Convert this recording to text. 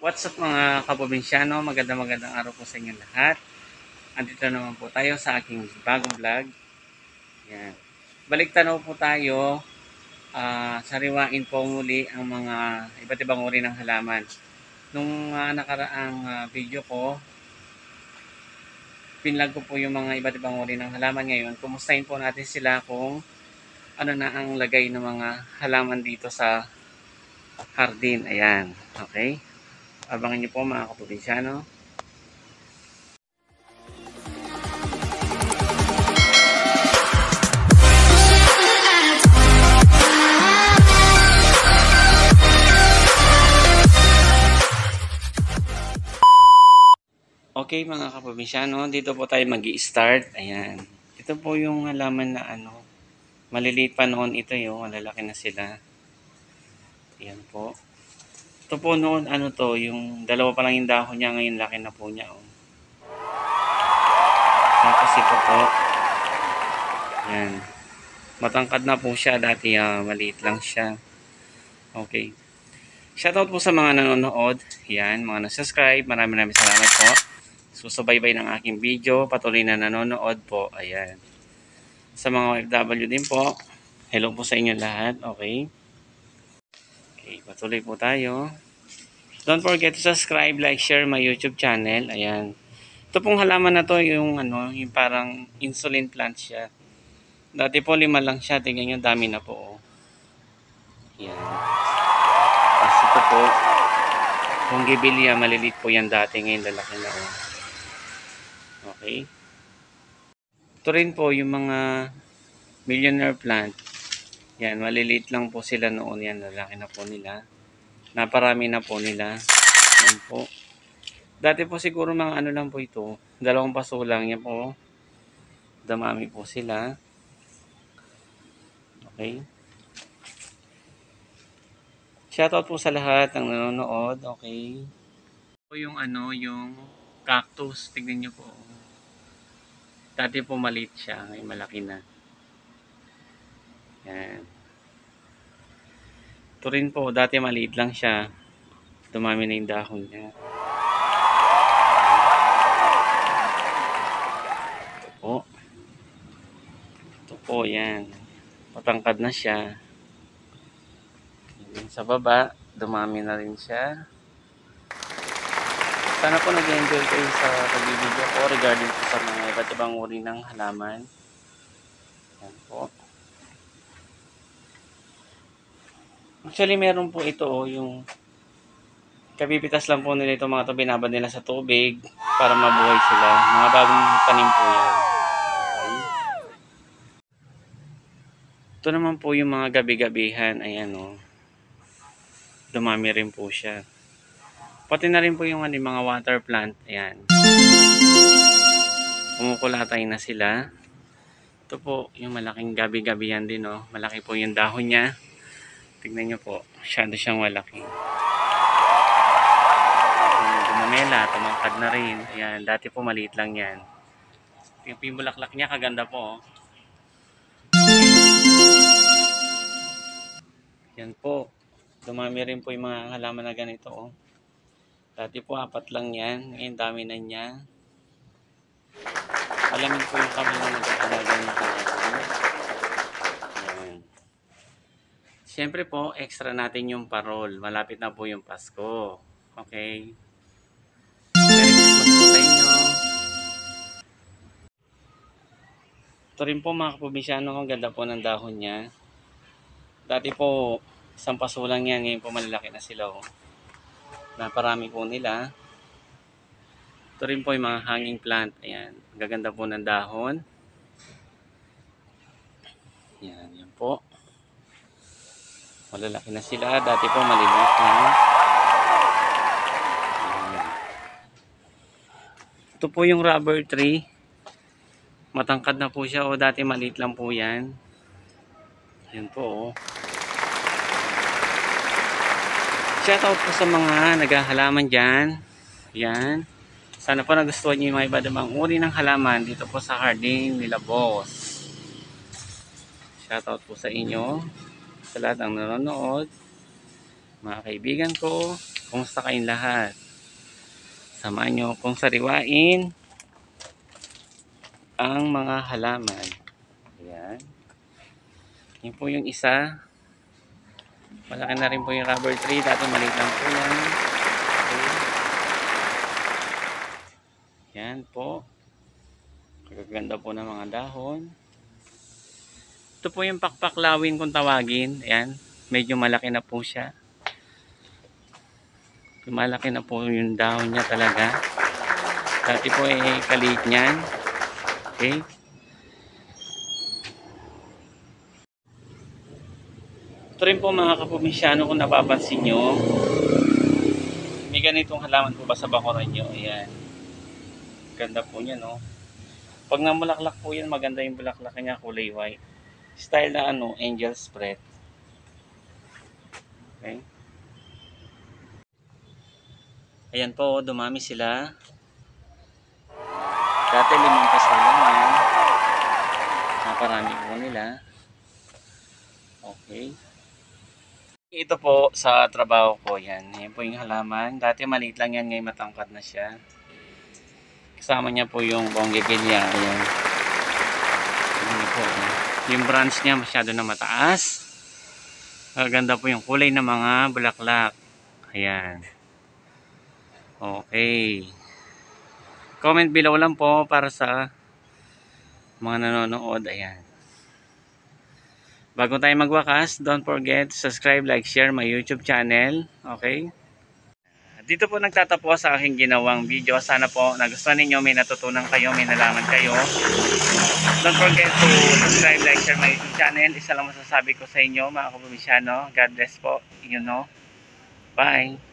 What's up mga kaprobinsyano, magandang araw po sa inyo lahat. Andito naman po tayo sa aking bagong vlog. Yan. Balik tanaw po tayo, sariwain po muli ang mga iba't ibang uri ng halaman. Nung nakaraang video ko, pinlag ko po yung mga iba't ibang uri ng halaman ngayon. Kumustahin po natin sila kung ano na ang lagay ng mga halaman dito sa hardin. Ayan, okay? Abangan niyo po mga kaprobinsyano. Okay mga kaprobinsyano, dito po tayo mag-i-start. Ayan. Ito po yung halaman na maliliit pa noon ito yung malalaki na sila. Ayan po. Ito po noon yung dalawa pa lang yung dahon niya, ngayon laki na po niya. Oh. Tapos ito po. Ayan. Matangkad na po siya, dati maliit lang siya. Okay. Shoutout po sa mga nanonood. Ayan, mga na-subscribe. Maraming salamat po. Susubaybay ng aking video, patuloy na nanonood po. Ayan. Sa mga OFW din po, hello po sa inyo lahat. Okay. Okay, patuloy po tayo. Don't forget to subscribe, like, share my YouTube channel. Ayan. Ito pong halaman na to, yung yung parang insulin plant siya. Dati po 5 lang siya, tingnan nyo, dami na po. Oh. Ayan. Tapos ito po, kung gibilya, maliliit po yan dati, ngayon lalaki na. Oh. Okay. Ito rin po yung mga millionaire plant. Yan, maliliit lang po sila noon. Yan, lalaki na po nila. Naparami na po nila. Yan po. Dati po siguro mga lang po ito. 2 paso lang. Yan po. Damami po sila. Okay. Shoutout po sa lahat ng nanonood. Okay. Ito yung yung cactus. Tignan nyo po. Dati po maliit siya. Ngayon malaki na. Yan. Ito rin po, dati maliit lang siya. Dumami na yung dahon niya. Ito po. Ito po, yan. Patangkad na siya. Yan, sa baba, dumami na rin siya. Sana po nag-enjoy kayo sa pag-video ko regarding po sa mga iba't ibang uri ng halaman. Yan po. Actually, meron po ito yung kapipitas lang po nila ito mga ito, binabad nila sa tubig para mabuhay sila. Mga bagong tanim po yan. Okay. Ito naman po yung mga gabi-gabihan. Ayan o. Dumami rin po siya. Pati na rin po yung mga water plant. Ayan. Kumukulatay na sila. Ito po yung malaking gabi-gabihan din. Oh. Malaki po yung dahon niya. Tignan nyo po. Masyado siyang malaki. Dumamela. Tumangkad na rin. Ayan. Dati po maliit lang yan. Yung bulaklak niya kaganda po. Oh. Yan po. Dumami rin po yung mga halaman na ganito. Oh. Dati po 4 lang yan. Ngayon dami na niya. Alamin po yung kami na nagkakalaga ng halaman. Siyempre po, extra natin yung parol. Malapit na po yung Pasko. Okay? Merry Christmas po sa inyo. Ito rin po mga kaprobinsyano, ang ganda po ng dahon niya. Dati po, 1 paso lang yan. Ngayon po malalaki na sila. Oh. Naparami po nila. Ito rin po yung mga hanging plant. Ayan. Gaganda po ng dahon. Yan. Yan po. Malalaki na sila. Dati po maliliit na. Ito po yung rubber tree. Matangkad na po siya. O dati maliit lang po yan. Ayan po. Oh. Shoutout po sa mga naghahalaman dyan. Ayan. Sana po nagustuhan nyo yung mga iba't ibang uri ng halaman dito po sa hardin nila boss. Shoutout po sa inyo. Sa lahat ng nanonood. Mga kaibigan ko. Kumusta kayong lahat? Samahan nyo kung sariwain ang mga halaman. Ayan. Yun po yung isa. Malaki na rin po yung rubber tree. Dati maliit lang po yan. Okay. Yan po. Kagaganda po ng mga dahon. Ito po yung pakpaklawin kung tawagin. Ayan. Medyo malaki na po siya. Malaki na po yung dahon niya talaga. Dati po kaliit niyan. Okay. Ito rin po mga kaprobensyano, kung napapansin nyo, may ganitong halaman po ba sa bakuran nyo? Ayan. Ganda po niya, no? Pag namulaklak po yan, maganda yung bulaklak niya, kulay white. Style na angel spread. Okay. Ayan po, dumami sila. Dati 5 peso lang yan. Naparami po nila. Okay. Ito po sa trabaho ko yan. Yan po yung halaman. Dati maliit lang yan, ngayon matangkad na siya. Kasama niya po yung bonggegelia. Ayan. Ayan po. Yung branch niya masyado na mataas. Maganda po yung kulay ng mga bulaklak. Ayan. Okay. Comment below lang po para sa mga nanonood. Ayan. Bago tayo magwakas, don't forget to subscribe, like, share my YouTube channel. Okay? Dito po nagtatapos sa aking ginawang video. Sana po nagustuhan ninyo, may natutunan kayo, may nalaman kayo. Don't forget to subscribe, like, share my YouTube channel. Isa lang masasabi ko sa inyo, mga kaprobensyano. God bless po. You know. Bye.